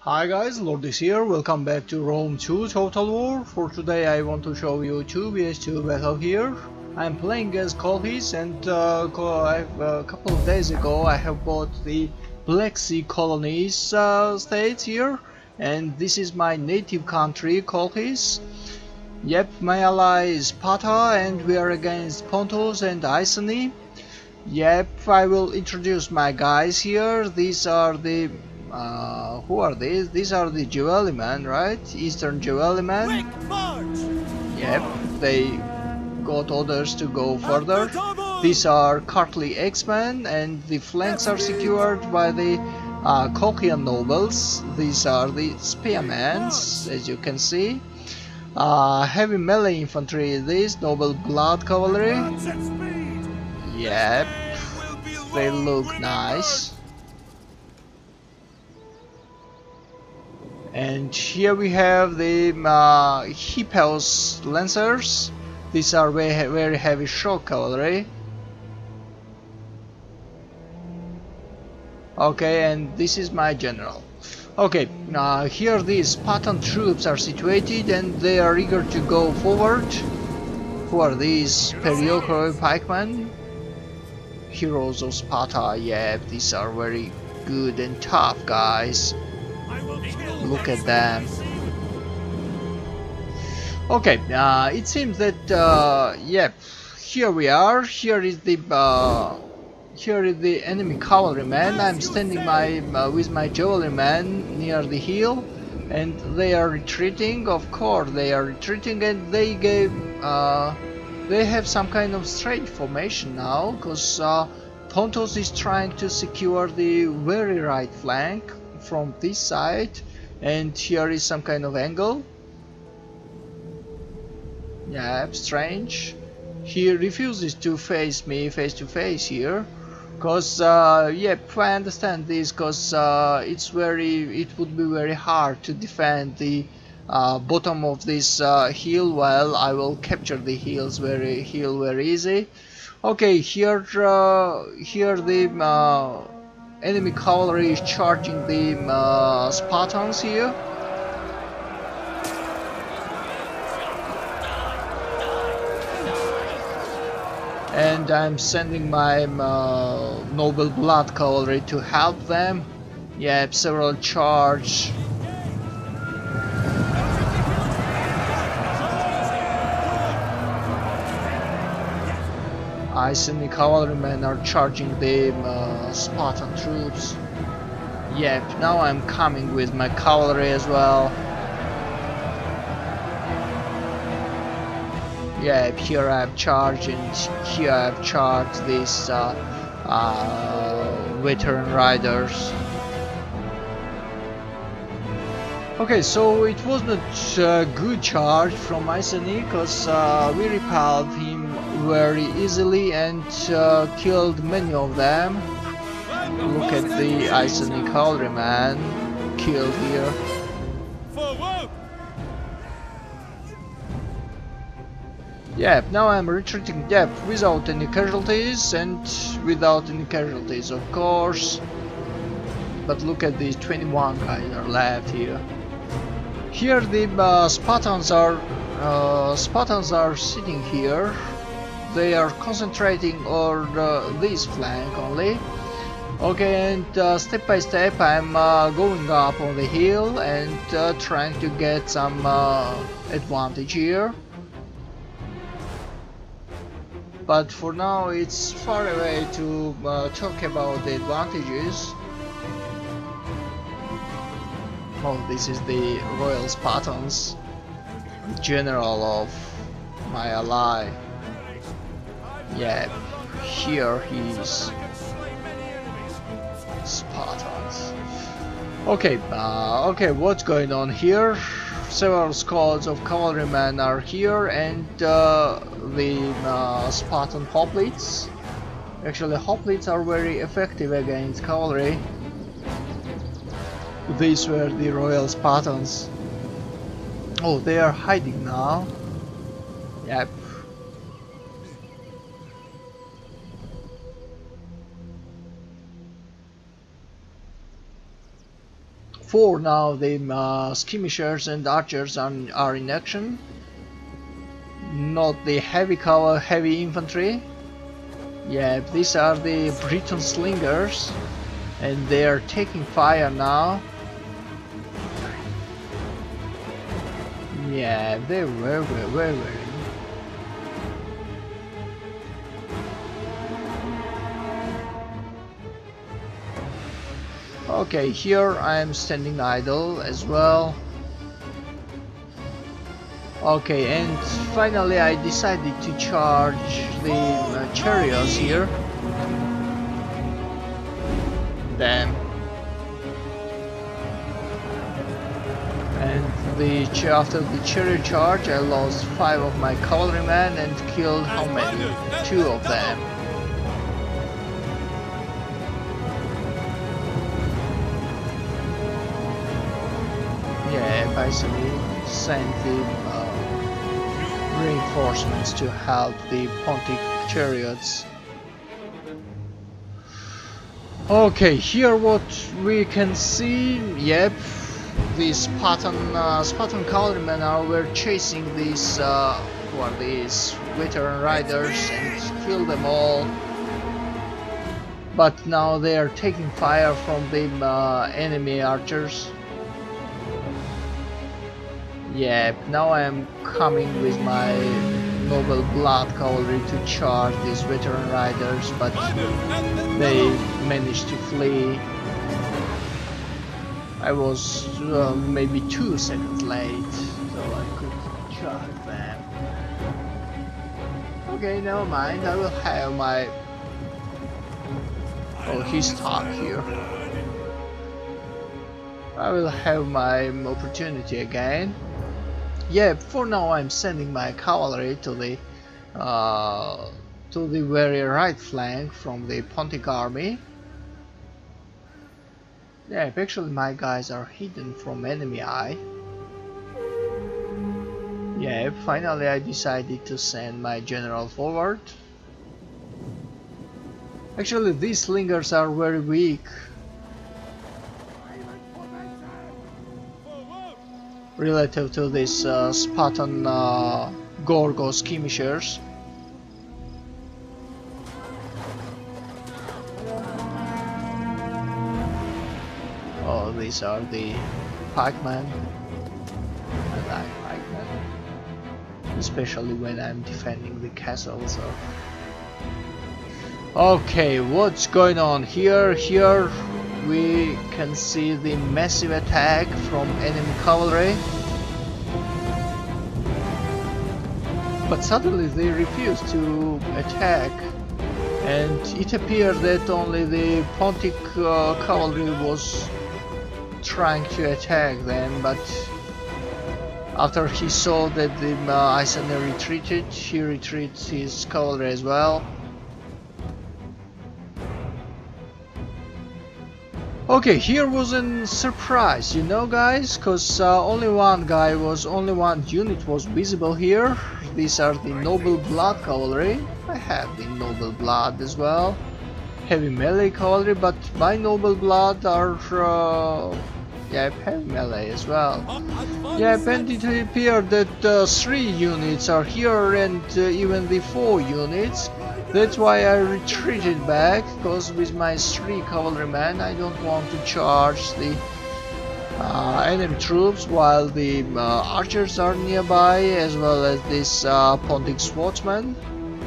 Hi guys, Lord is here. Welcome back to Rome 2 Total War. For today I want to show you 2vs2 battle here. I'm playing as Colchis and a couple of days ago I have bought the Black Sea colonies states here, and this is my native country, Colchis. Yep, my ally is Sparta and we are against Pontus and Iceni. Yep, I will introduce my guys here. These are the who are these? These are the Jewelrymen, right? Eastern Jewelrymen. Yep, they got orders to go further. These are Cartly X-Men, and the flanks are secured by the Colchian nobles. These are the spearmen, as you can see. Heavy melee infantry, these noble blood cavalry. Yep, they look nice. And here we have the Hippos Lancers. These are very heavy shock cavalry. Okay, and this is my general. Okay, here these Spartan troops are situated and they are eager to go forward. Who are these? Periocro pikemen? Heroes of Sparta. Yeah, these are very good and tough guys. Look at them. Okay, it seems that yep, here we are. Here is the enemy cavalryman. I'm standing with my cavalryman near the hill, and they are retreating. Of course, they are retreating, and they have some kind of strange formation now, because Pontus is trying to secure the very right flank from this side, and here is some kind of angle. Yeah, strange. He refuses to face me face to face here, cause yep, I understand this, cause it would be very hard to defend the bottom of this hill, while I will capture the hills very easy. Okay, here the enemy cavalry is charging the Spartans here. And I'm sending my noble blood cavalry to help them. Yep, several charge. Iceni cavalrymen are charging the Spartan troops. Yep, now I'm coming with my cavalry as well. Yep, here I've charged, and here I've charged these veteran riders. Okay, so it wasn't a good charge from Iceni, because we repelled him very easily and killed many of them. Look at the Iceni cavalryman killed here. Yep, now I'm retreating depth without any casualties, of course. But look at these 21 guys are left here. Here the Spartans are sitting here. They are concentrating on this flank only. Okay, and step by step I'm going up on the hill and trying to get some advantage here. But for now it's far away to talk about the advantages. Oh, this is the Royal Spartans, general of my ally. Yeah, here he's Spartans. Okay, okay, what's going on here? Several squads of cavalrymen are here, and the Spartan hoplites. Actually, hoplites are very effective against cavalry. These were the Royal Spartans. Oh, they are hiding now. Yep. for now the skirmishers and archers are in action, not the heavy infantry. Yeah, these are the Breton slingers, and they are taking fire now. Yeah, they were very. Okay, here I am standing idle as well. Okay, and finally I decided to charge the chariots here. Damn. And after the chariot charge I lost 5 of my cavalrymen and killed how many? 2 of them. Yeah, Iceni sent the reinforcements to help the Pontic chariots. Okay, here what we can see, yep, the Spartan cavalrymen were chasing these who are these veteran riders and killed them all. But now they are taking fire from the enemy archers. Yep, now I am coming with my noble blood cavalry to charge these veteran riders, but they managed to flee. I was maybe 2 seconds late, so I could charge them. Okay, never mind, I will have my... Oh, he's stuck here. I will have my opportunity again. Yeah, for now I'm sending my cavalry to the very right flank from the Pontic army. Yeah, actually my guys are hidden from enemy eye. Yeah, finally I decided to send my general forward. Actually these slingers are very weak. Relative to this Spartan Gorgo skirmishers. Oh, these are the pikemen. I like pikemen, especially when I'm defending the castle. So. Okay, what's going on here? Here we can see the massive attack from enemy cavalry, but suddenly they refuse to attack, and it appeared that only the Pontic cavalry was trying to attack them, but after he saw that the Iceni retreated, he retreated his cavalry as well. Okay, here was a surprise, you know guys, cause only one unit was visible here. These are the noble blood cavalry. I have the noble blood as well. Heavy melee cavalry, but my noble blood are yeah, heavy melee as well. Yeah, and it appeared that 3 units are here and even the 4 units. That's why I retreated back, because with my 3 cavalrymen I don't want to charge the enemy troops while the archers are nearby, as well as this Pontic swordsman.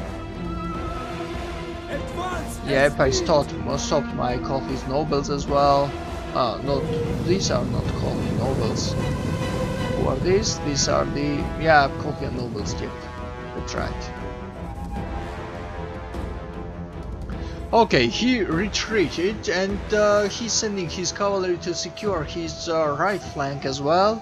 Yep, I stopped my Colchis nobles as well. These are not Colchis nobles. Who are these? These are the Colchis nobles. Yep, that's right. Okay, he retreated and he's sending his cavalry to secure his right flank as well.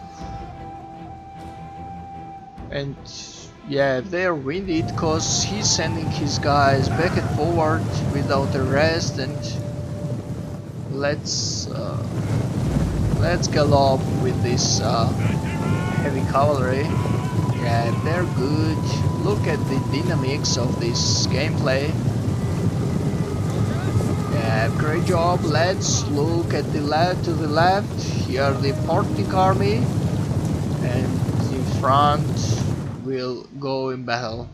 And yeah, they're winded because he's sending his guys back and forward without a rest. And let's gallop with this heavy cavalry. Yeah, they're good. Look at the dynamics of this gameplay. Yeah, great job. Let's look at the left, to the left. Here the Pontic army, and the front will go in battle.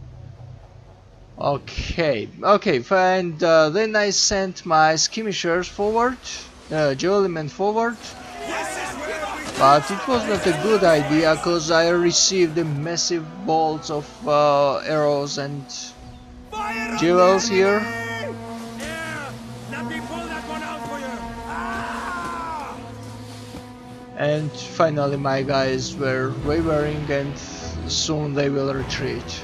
Okay, and then I sent my skirmishers forward, Jollymen forward, but it was not a good idea because I received a massive bolts of arrows and jewels here. And finally my guys were wavering and soon they will retreat.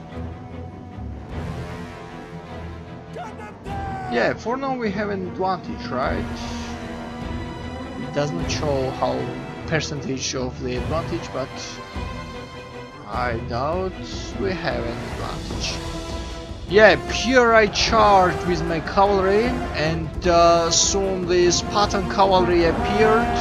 Yeah, for now we have an advantage, right? It does not show how percentage of the advantage, but I doubt we have an advantage. Yeah, here I charged with my cavalry and soon the Spartan cavalry appeared.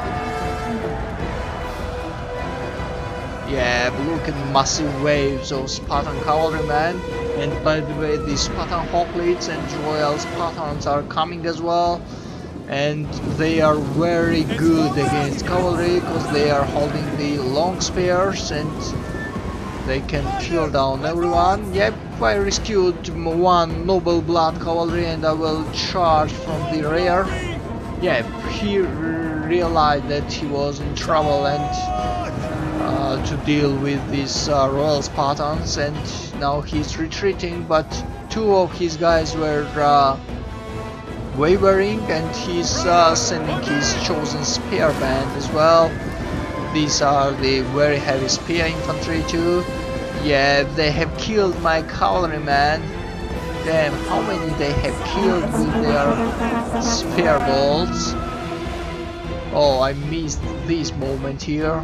Yeah, look at massive waves of Spartan cavalrymen, and by the way the Spartan hoplites and royal Spartans are coming as well, and they are very good against cavalry because they are holding the long spears and they can kill down everyone. Yep, I rescued one noble blood cavalry and I will charge from the rear. Yep, he realized that he was in trouble and to deal with these royal Spartans, and now he's retreating, but two of his guys were wavering and he's sending his chosen spear band as well. These are the very heavy spear infantry too. Yeah, they have killed my cavalryman. Damn, how many they have killed with their spear bolts. Oh, I missed this moment here.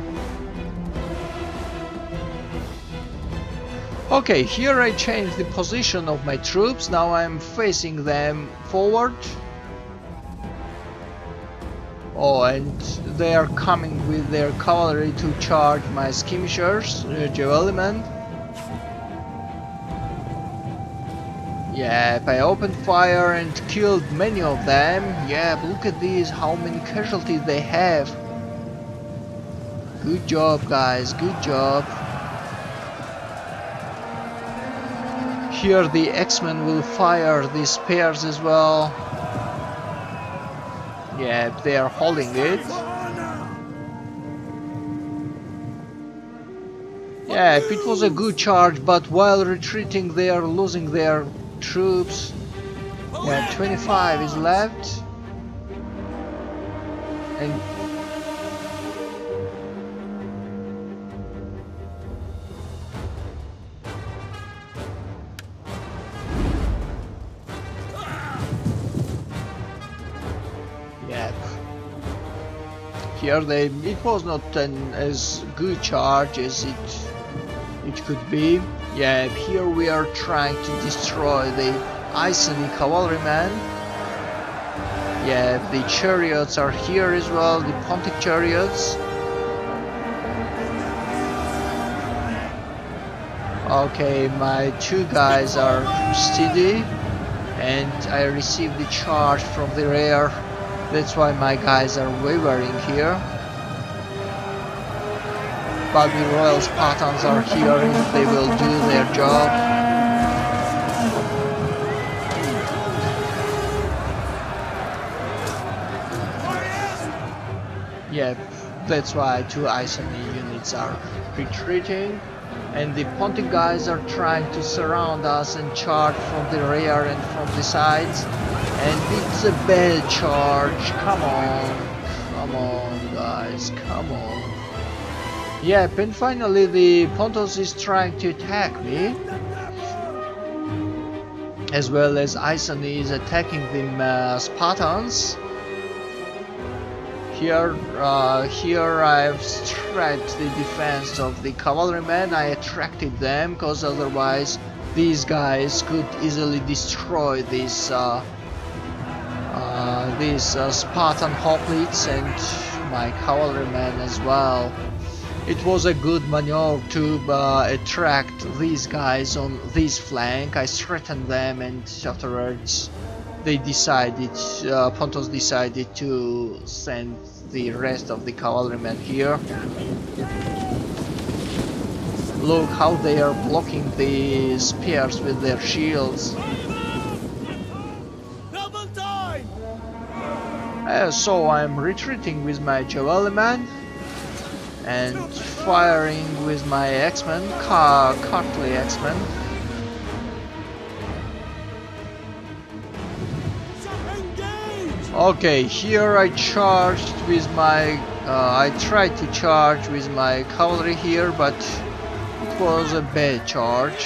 Okay, here I changed the position of my troops. Now I'm facing them forward. Oh, and they are coming with their cavalry to charge my skirmishers, Jollymen. Yep, I opened fire and killed many of them. Yeah, look at these, how many casualties they have. Good job, guys, good job. Here the X-Men will fire the spears as well. Yeah, they are holding it. Yeah, it was a good charge, but while retreating they are losing their troops. Yeah, 25 is left. And here it was not an as good charge as it could be. Yeah, here we are trying to destroy the Iceni cavalrymen. Yeah, the chariots are here as well, the Pontic chariots. Okay, my two guys are steady and I received the charge from the rear. That's why my guys are wavering here. But the royal Spartans are here and they will do their job. Yep, that's why two Iceni units are retreating. And the Pontic guys are trying to surround us and charge from the rear and from the sides. And it's a bad charge. Come on guys, come on. Yep, and finally the Pontus is trying to attack me, as well as Iceni is attacking the Spartans. Here I've stretched the defense of the cavalrymen. I attracted them because otherwise these guys could easily destroy these Spartan hoplites and my cavalrymen as well. It was a good maneuver to attract these guys on this flank. I threatened them and afterwards they decided, Pontus decided to send the rest of the cavalrymen here. Look how they are blocking the spears with their shields. So I'm retreating with my cavalryman and firing with my X-Men, Cartley X-Men. Okay, here I charged with my, I tried to charge with my cavalry here, but it was a bad charge.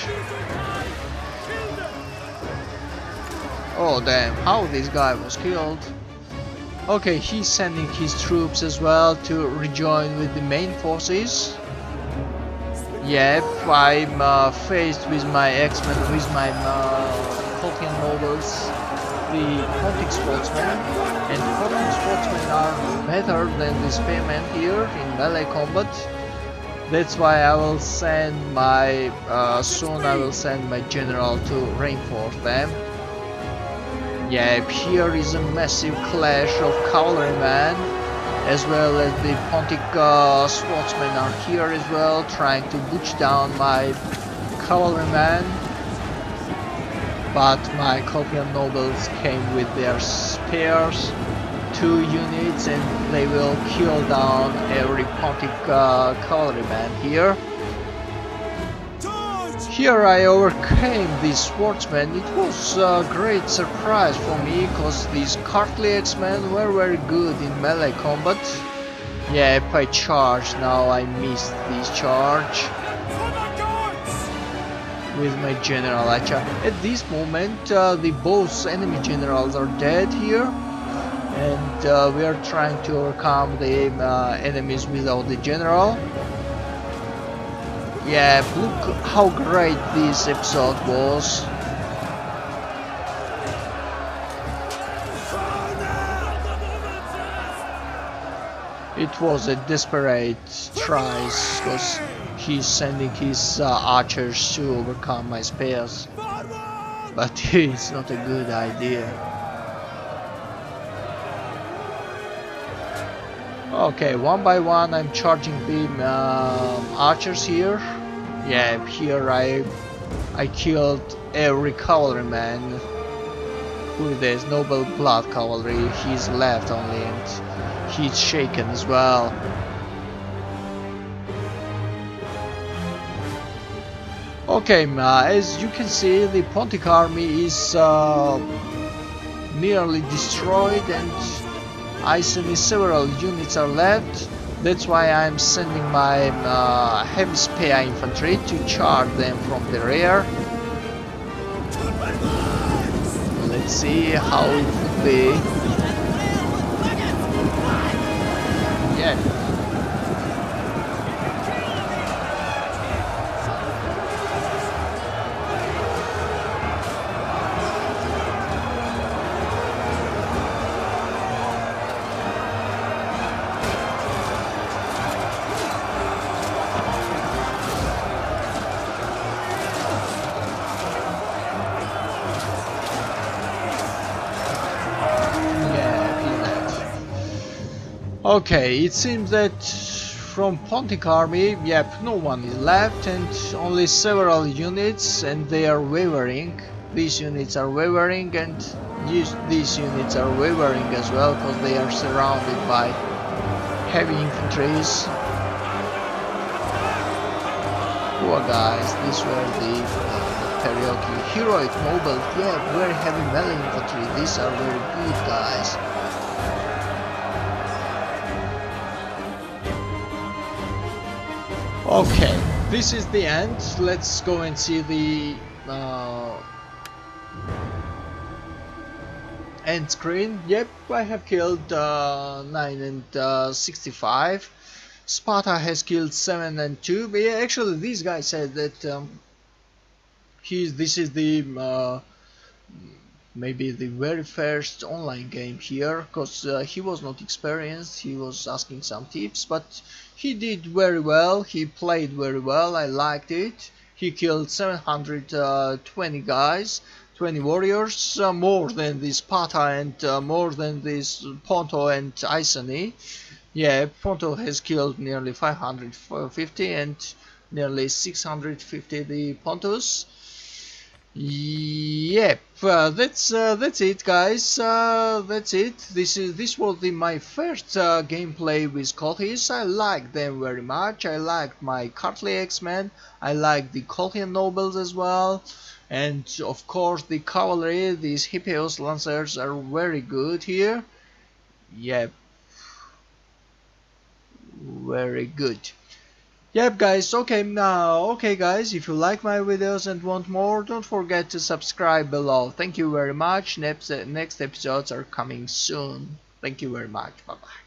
Oh damn, how this guy was killed. Okay, he's sending his troops as well to rejoin with the main forces. Yep, I'm faced with my X-Men, with my Colchian nobles, the Pontic sportsmen, and Pontic sportsmen are better than the spearmen here in melee combat. That's why I will send my, soon I will send my general to reinforce them. Yep, here is a massive clash of cavalrymen, as well as the Pontic swordsmen are here as well, trying to butch down my cavalrymen. But my Colchian nobles came with their spears, 2 units, and they will kill down every Pontic cavalryman here. Here I overcame these swordsmen. It was a great surprise for me, because these Cartley X-Men were very good in melee combat. Yep, I charged, now I missed this charge with my general. At this moment the both enemy generals are dead here, and we are trying to overcome the enemies without the general. Yeah, look how great this episode was. It was a desperate try, because he's sending his archers to overcome my spears. But it's not a good idea. Okay, one by one I'm charging the archers here. Yeah, here I killed every cavalryman with this noble blood cavalry. He's left only, and he's shaken as well. Okay, as you can see, the Pontic army is nearly destroyed, and Iceni several units are left. That's why I'm sending my heavy spear infantry to charge them from the rear. Let's see how it would be. Yeah. Okay, it seems that from Pontic army, yep, no one is left, and only several units, and they are wavering. These units are wavering, and these units are wavering as well, because they are surrounded by heavy infantries. Poor guys, these were the karaoke heroic noble, yeah, very heavy melee infantry. These are very good guys. Okay, this is the end. Let's go and see the end screen. Yep, I have killed 9 and 65. Sparta has killed 7 and 2. But yeah, actually, this guy said that this is the maybe the very first online game here, because he was not experienced. He was asking some tips, but he did very well. He played very well. I liked it. He killed 720 guys. 20 warriors, more than the Sparta and more than this Ponto and Iceni. Yeah, Ponto has killed nearly 550 and nearly 650 the Pontus. Yep, that's it, guys. That's it. This was my first gameplay with Colchis. I liked them very much. I liked my Cartly X-Men. I liked the Colchian nobles as well, and of course the cavalry. These Hippios lancers are very good here. Yep, very good. Yep guys, okay guys, if you like my videos and want more, don't forget to subscribe below. Thank you very much. Next episodes are coming soon. Thank you very much. Bye bye.